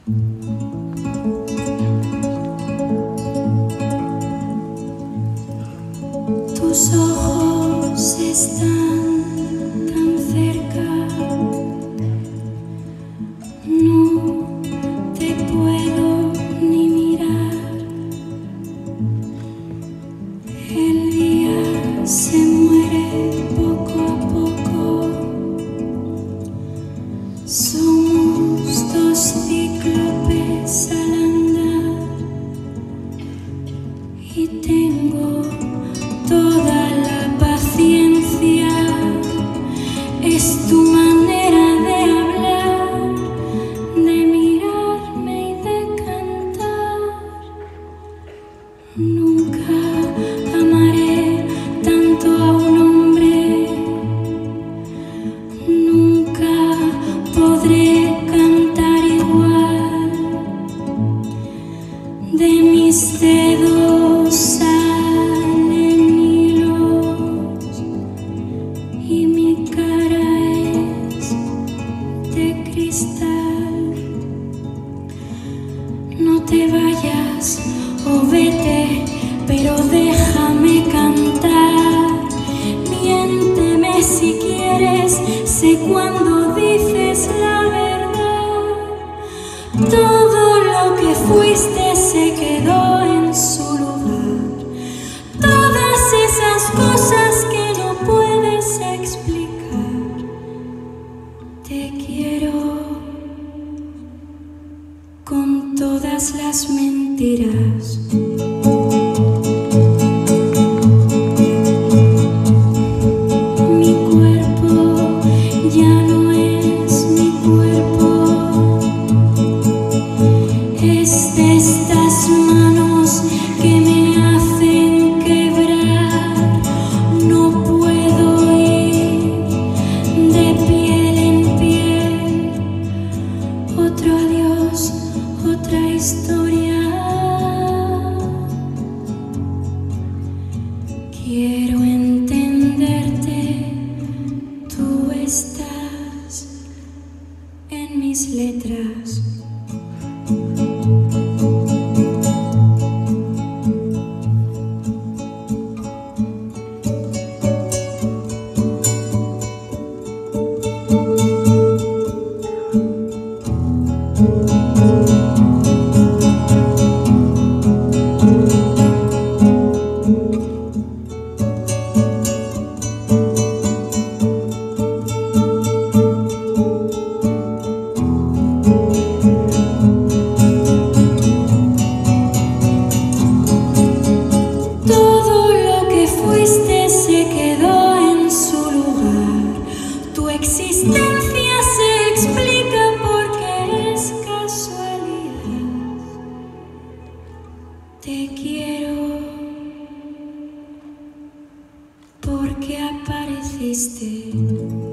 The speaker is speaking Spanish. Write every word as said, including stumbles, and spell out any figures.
Tus ojos están tan cerca, no te puedo ni mirar. El día se muere poco a poco, somos dos cíclopes al andar y tengo toda la paciencia. Es tu manera de hablar, de mirarme y de cantar. Nunca amaré tanto a un hombre, nunca podré cantar igual. De mis dedos salen hilos y mi cara es de cristal. No te vayas o vete, pero déjame cantar. Miénteme si quieres, sé cuando dices la verdad. Todo lo que fuiste se quedó en su lugar. Todas esas cosas que no puedes explicar. Te quiero con todas las mentiras. Mi cuerpo ya no es mi cuerpo, es de estas manos que me hacen quebrar. No puedo ir de piel en piel. Otro adiós, otra historia. Quiero entenderte, tú estás en mis letras. Todo lo que fuiste se quedó en su lugar. Tu existencia se explica porque es casualidad. Te quiero porque apareciste.